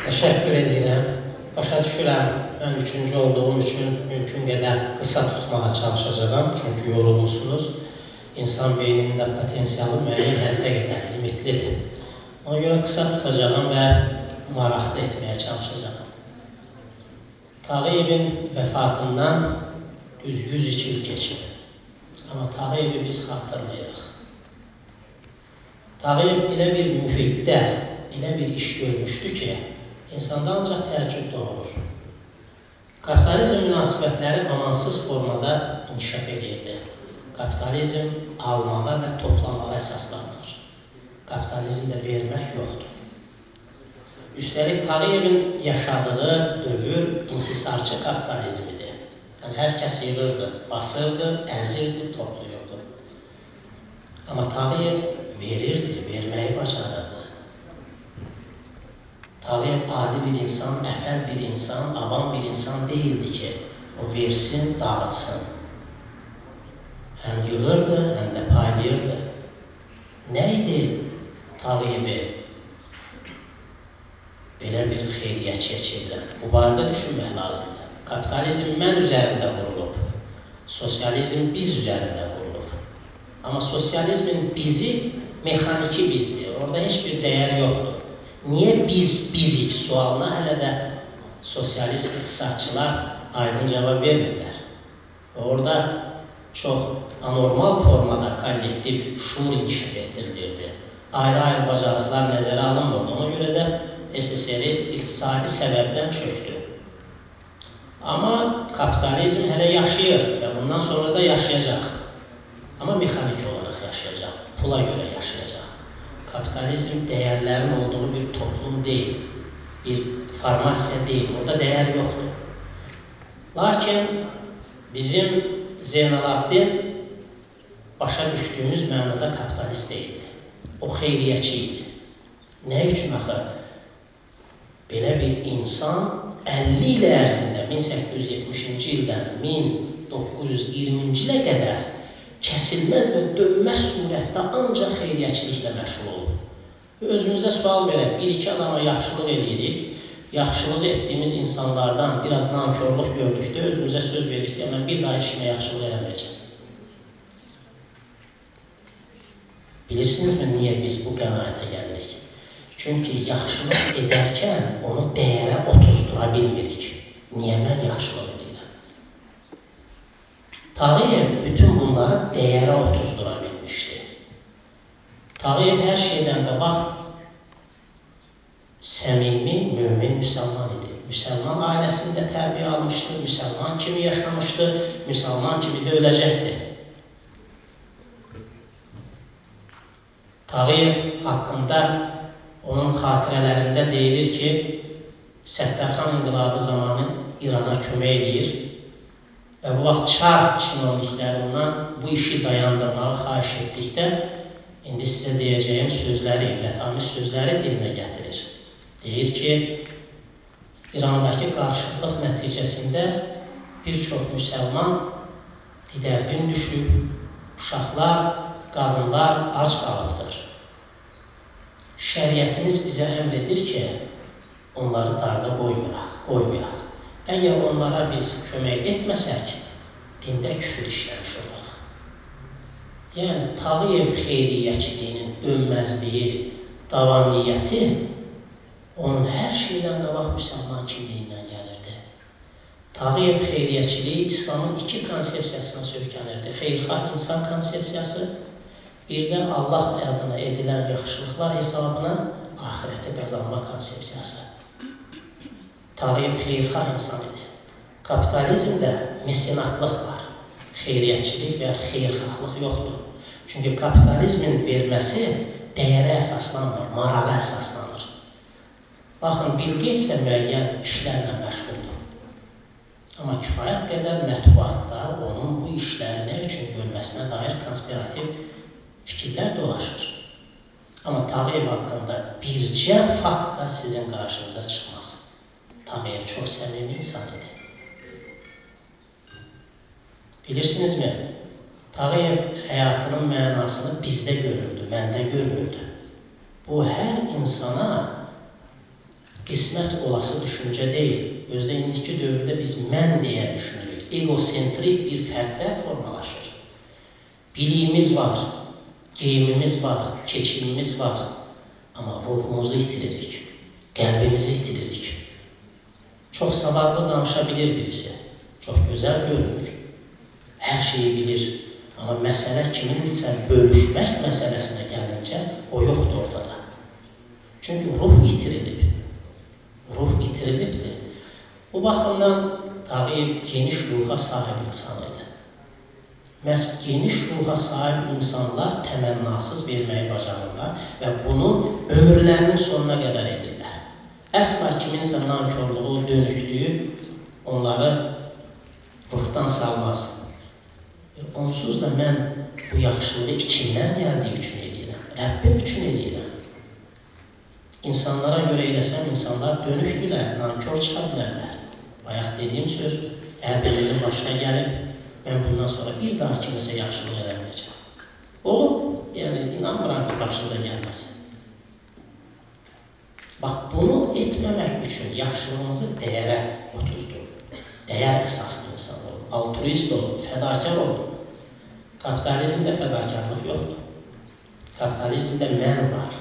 Təşəkkür edirəm. Başa düşürəm, mən üçüncü olduğum üçün mümkün qədər qısa tutmağa çalışacağım. Çünki yorulmuşsunuz. İnsan beynində potensialı müəyyən həddə qədər limitlidir. Ona görə qısa tutacağım və maraqlı etməyə çalışacağım. Tağıyevin vəfatından düz 102 il keçib. Amma Tağıyevi biz xatırlayırıq. Tağıyev elə bir müfitdə, elə bir iş görmüşdü ki, insanda ancaq təəccüb doğurur. Kapitalizm münasibətləri amansız formada inkişaf edirdi. Kapitalizm almağa və toplamağa əsaslanır. Kapitalizmdə vermək yoxdur. Üstəlik Tağıyevin yaşadığı dövr inhisarçı kapitalizmidir. Yəni, hər kəs yığırdı, basırdı, əzirdi, toplayırdı. Amma Tağıyev verirdi, verməyi bacarırdı. Tağıyev adi bir insan, əfəl bir insan, avam bir insan deyildi ki, o versin, dağıtsın. Həm yığırdı, həm də paylayırdı. Nə idi Tağıyevi belə bir xeyriyyətçiyə çevirən? Bu barədə düşünmək lazımdır. Kapitalizm mən üzərində qurulub, sosializm biz üzərində qurulub. Amma sosializmin bizi mexaniki bizdir, orada heç bir dəyər yoxdur. Niyə biz bizik sualına hələ də sosialist iqtisadçılar aydın cavab vermirlər. Orada çox anormal formada kollektiv şuur inkişaf etdirilirdi. Ayrı-ayrı bacarıqlar nəzərə alınmırdı. Ona görə də SSR iqtisadi səbəbdən çöktü. Amma kapitalizm hələ yaşayır və bundan sonra da yaşayacaq. Amma mexanik olaraq yaşayacaq, pula görə yaşayacaq. Kapitalizm dəyərlərin olduğu bir toplum deyil, bir farmasiya deyil, orada dəyər yoxdur. Lakin bizim Zeynalabdin başa düşdüyümüz mənada kapitalist deyildi. O xeyriyyəçi idi. Nə üçün axı? Belə bir insan 50 il ərzində 1870-ci ildən 1920-ci ilə qədər kəsilməz və dönməz surətdə ancaq xeyriyyəçiliklə məşğul olub. Özümüzə sual verək, bir-iki adama yaxşılıq edirik, yaxşılıq etdiyimiz insanlardan biraz nankörlük gördükdə özümüzə söz veririk ki, mən bir daha işimə yaxşılıq eləməyəcəm. Bilirsinizmi, niyə biz bu qənaətə gəlirik? Çünki yaxşılıq edərkən onu dəyərə otuzdura bilmirik. Niyə mən yaxşılıq edirəm? Tağıyev bütün bunları dəyərə otuzdura bilmişdi. Tağıyev hər şeydən qabaq səmimi, mömin müsəlman idi. Müsəlman ailəsində tərbiyə almışdı, müsəlman kimi yaşamışdı, müsəlman kimi də öləcəkdi. Tağıyev haqqında onun xatirələrində deyilir ki, Səttarxan inqilabı zamanı İrana kömək edir və bu vaxt Çar çinovnikləri ondan bu işi dayandırmağı xahiş etdikdə indi sizə deyəcəyim sözləri, ibrətamiz sözləri dilinə gətirir. Deyir ki, İrandakı qarşıtlıq nəticəsində bir çox müsəlman didərgin düşüb, uşaqlar, qadınlar ac qalıbdır. Şəriətimiz bizə əmr edir ki, onları darda qoymayaq. Əgər onlara biz kömək etməsək, dində küfür işləmiş olaraq. Yəni, Tağıyev xeyriyyəçiliyinin dönməzliyi, davamiyyəti onun hər şeydən qabaq müsəlman kimliyindən gəlirdi. Tağıyev xeyriyyəçiliyi İslamın iki konsepsiyasına söykənirdi. Xeyirxah insan konsepsiyası, bir də Allah adına edilən yaxşılıqlar hesabına ahirəti qazanma konsepsiyası. Tağıyev xeyirxah insan idi. Kapitalizmdə mesenatlıq var. Xeyriyyəçilik və xeyirxahlıq yoxdur. Çünki kapitalizmin verməsi dəyərə əsaslanmır, marağa əsaslanır. Baxın, Bill Gates isə müəyyən işlərlə məşğuldur. Amma kifayət qədər mətbuatda onun bu işləri nə üçün görməsinə dair konspirativ fikirlər dolaşır. Amma Tağıyev haqqında bircə fakt da sizin qarşınıza çıxmaz. Tağıyev çox səmimi insan idi. Bilirsinizmi, Tağıyev həyatının mənasını bizdə görürdü, məndə görürdü. Bu, hər insana qismət olası düşüncə deyil. Özdə indiki dövrdə biz mən deyə düşünürük. Egosentrik bir fərddə formalaşır. Biliyimiz var, geyimimiz var, keçimimiz var. Amma ruhumuzu itiririk, qəlbimizi itiririk. Çox savadlı danışa bilir birisi, çox gözəl görünür, hər şeyi bilir. Amma məsələ kiminsə bölüşmək məsələsinə gəlincə, o yoxdur ortada. Çünki ruh itirilib, ruh itirilibdir. Bu baxımdan Tağıyev geniş ruha sahib insan idi. Məhz geniş ruha sahib insanlar təmənnasız verməyi bacarırlar və bunu ömürlərinin sonuna qədər edirlər. Əsla kiminsə nankörlüğü, dönüklüyü onları ruhdan salmaz. Onsuz da mən bu yaxşılığı içindən gəldiyi üçün edirəm, Rəbbim üçün edirəm. İnsanlara görə eləsəm, insanlar dönükdülər, nankör çıxa bilərlər. Bayaq dediyim söz, hər birimizin başına gəlib, mən bundan sonra bir daha kimisə yaxşılıq eləməyəcəm. Olub, yəni inanmıram ki, başınıza gəlməsin. Bax, bunu etməmək üçün yaxşılığınızı dəyərə otuzdurun. Dəyər əsaslı insan olun, altruist olun, fədakar olun. Kapitalizmdə fədakarlıq yoxdur. Kapitalizmdə mən var.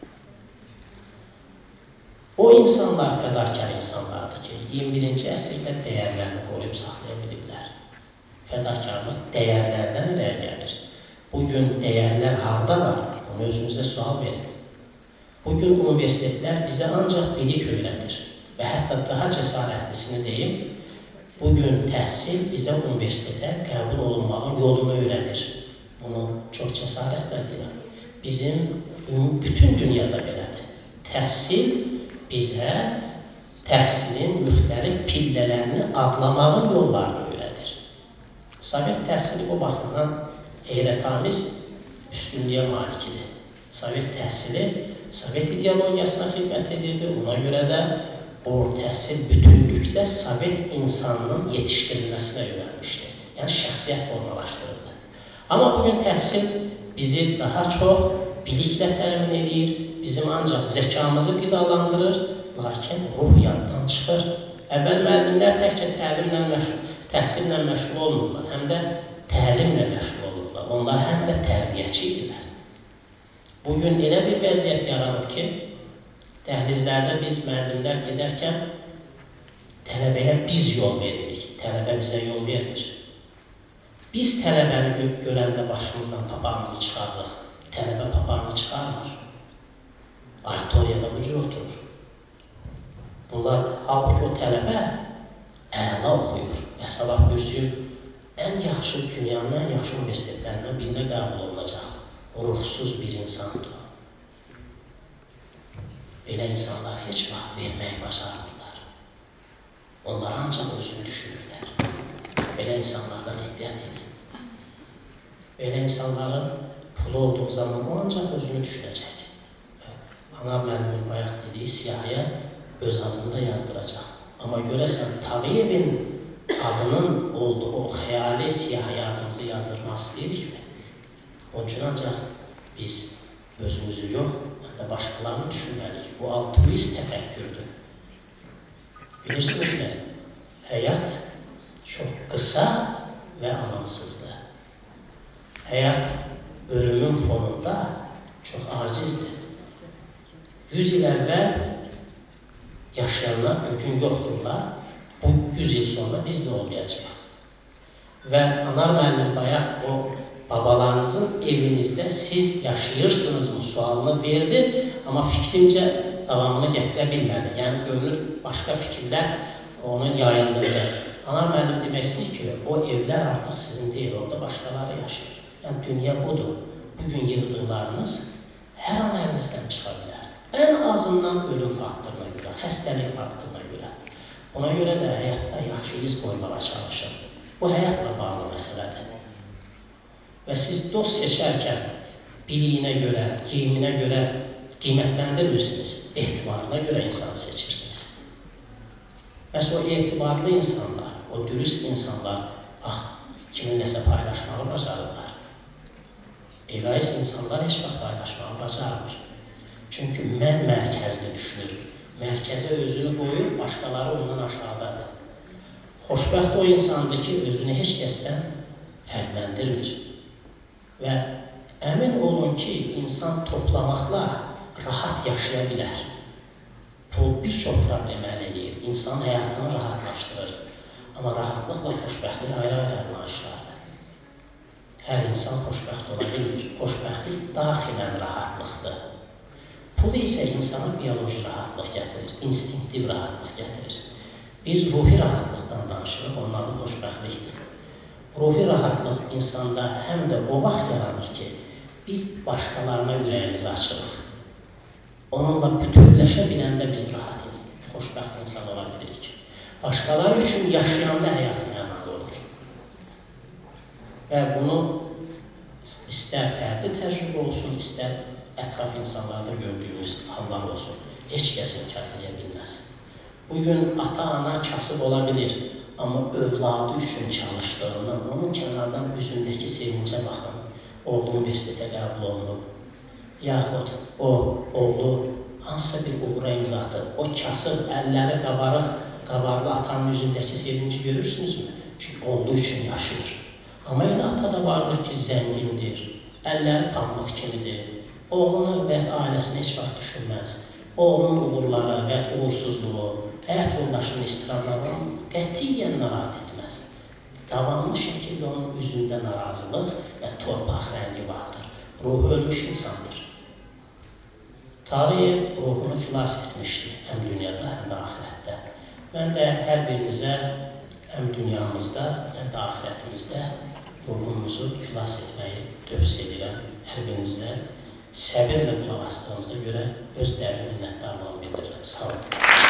O insanlar fədakar insanlardır ki, 21-ci əsrdə dəyərlərini qoruyub saxlaya biliblər. Fədakarlıq dəyərlərdən irəyə gəlir. Bugün dəyərlər harada var? Bunu özünüzə sual verin. Bugün universitetlər bizə ancaq bilik öyrədir və hətta daha cəsarətlisini deyim, bugün təhsil bizə universitetə qəbul olunmağın yolunu öyrədir. Bunu çox cəsarətlə deyirəm. Bizim bütün dünyada belədir. Təhsil bizə təhsilin müxtəlif pillələrini adlamağın yollarını öyrədir. Sovet təhsili bu baxımdan heyrətamiz üstünlüyə malikdir. Sovet təhsili Sovet ideologiyasına xidmət edirdi. Ona görə də o təhsil bütünlükdə Sovet insanının yetişdirilməsinə yönəlmişdi. Yəni şəxsiyyət formalaşdırırdı. Amma bugün təhsil bizi daha çox biliklə təmin edir, bizim ancaq zəkamızı qidalandırır, lakin ruh yaddan çıxır. Əvvəl müəllimlər təkcə təhsillə məşğul olmurlar, həm də təlimlə məşğul olurlar. Onlar həm də tərbiyəçi idilər. Bugün elə bir vəziyyət yaranıb ki, dəhlizlərdə biz müəllimlər gedərkən tələbəyə biz yol veririk, tələbə bizə yol vermir. Biz tələbəni görəndə başımızdan papağımızı çıxarırıq, tələbə papağını çıxarmır. Auditoriyada bu cür oturur. Bunlar, halbuki o tələbə əla oxuyur və sabah gürsüyün ən yaxşı, dünyanın ən yaxşı universitetlərindən birinə qəbul olunacaq. Ruhsuz bir insandır. Belə insanlar heç vaxt verməyi bacarmırlar. Onlar ancaq özünü düşünürlər. Belə insanlardan ehtiyat edin. Belə insanların pulu olduğu zaman o ancaq özünü düşünəcək. Ana müəllimin bayaq dediyi siyahıya öz adını da yazdıracaq. Amma görəsən, Tağıyevin adının olduğu o xəyali siyahıya adımızı yazdırmaq istəyirikmi? Onun üçün ancaq biz özümüzü yox, hətta başqalarını düşünməliyik. Bu altruist təfəkkürdür. Bilirsinizmi? Həyat çox qısa və amansızdır. Həyat ölümün fonunda çox acizdir. 100 il əvvəl yaşayanlar bugün yoxdurlar. Bu 100 il sonra biz də olmayacaq. Və Anar müəllim bayaq o babalarınızın evinizdə siz yaşayırsınızmı sualını verdi, amma fikrimcə davamını gətirə bilmədi. Yəni, görünür, başqa fikirlər onu yayındırdı. Anar müəllim demək istəyir ki, o evlər artıq sizin deyil, orada başqaları yaşayır. Yəni, dünya budur. Bugün yığdıqlarınız hər an əlinizdən çıxa bilər. Ən azından ölüm faktoruna görə, xəstəlik faktoruna görə. Buna görə də həyatda yaxşı iz qoymağa çalışır. Bu həyatla bağlı məsələdir. Və siz dost seçərkən biliyinə görə, geyiminə görə qiymətləndirmirsiniz, etibarına görə insanı seçirsiniz. Bəs o etibarlı insanlar, o dürüst insanlar, kiminləsə paylaşmağı bacarırlar. Egoist insanlar heç vaxt paylaşmağı bacarmır. Çünki mən mərkəzli düşünür. mərkəzə özünü qoyur, başqaları ondan aşağıdadır. Xoşbəxt o insandır ki, özünü heç kəsdən fərqləndirmir. Və əmin olun ki, insan toplamaqla rahat yaşaya bilər. Pul bir çox problem həll edir, insan həyatını rahatlaşdırır. Amma rahatlıqla xoşbəxtlik ayrı-ayrı anlayışlardır. Hər insan xoşbəxt ola bilmir. Xoşbəxtlik daxilən rahatlıqdır. Pul isə insana bioloji rahatlıq gətirir, instinktiv rahatlıq gətirir. Biz ruhi rahatlıqdan danışırıq, onun adı xoşbəxtlikdir. Ruhi rahatlıq insanda həm də o vaxt yaranır ki, biz başqalarına ürəyimizi açırıq. Onunla bütövləşə biləndə biz rahat, xoşbəxt insan ola bilirik. Başqaları üçün yaşayanda həyat mənalı olur. Və bunu istər fərdi təcrübə olsun, istər ətraf insanlarda gördüyümüz hallar olsun, heç kəs inkar edə bilməz. Bugün ata-ana kasıb ola bilir, amma övladı üçün çalışdığından, onun kənardan üzündəki sevincə baxın, oğlu universitetə qəbul olunub, yaxud o oğlu hansısa bir uğura imza atır, o kasıb, əlləri qabarlı atanın üzündəki sevinci görürsünüzmü? Çünki oğlu üçün yaşayır. Amma elə ata da vardır ki, zəngindir, əlləri pamlıq kimidir, oğlunu və ailəsini heç vaxt düşünməz. Oğlunun uğurları və uğursuzluğu, həyat yoldaşının istirarlarını qətiyyən narahat etməz. Davamlı şəkildə onun üzündə narazılıq və torpaq rəngi vardır. Ruhu ölmüş insandır. Tağıyev ruhunu xilas etmişdi, həm dünyada, həm də axirətdə. Mən də hər birinizə həm dünyamızda, həm də axirətimizdə ruhumuzu xilas etməyi tövsiyə edirəm. Hər birinizə səbirlə qulaq asdığınıza görə öz dərin minnətdarlığımı bildirirəm. Sağ olun.